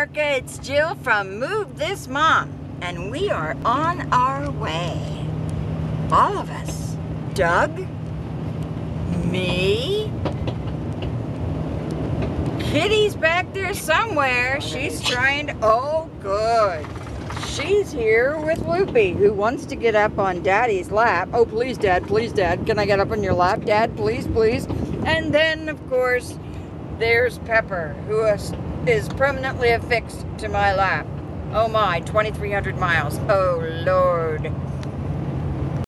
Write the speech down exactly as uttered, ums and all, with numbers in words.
America, it's Jill from Move This Mom, and we are on our way. All of us. Doug, me, Kitty's back there somewhere. She's trying to, oh good. She's here with Loopy, who wants to get up on Daddy's lap. Oh, please, Dad, please, Dad. Can I get up on your lap, Dad? Please, please. And then, of course, there's Pepper, who is, is permanently affixed to my lap. Oh my, twenty-three hundred miles. Oh, Lord.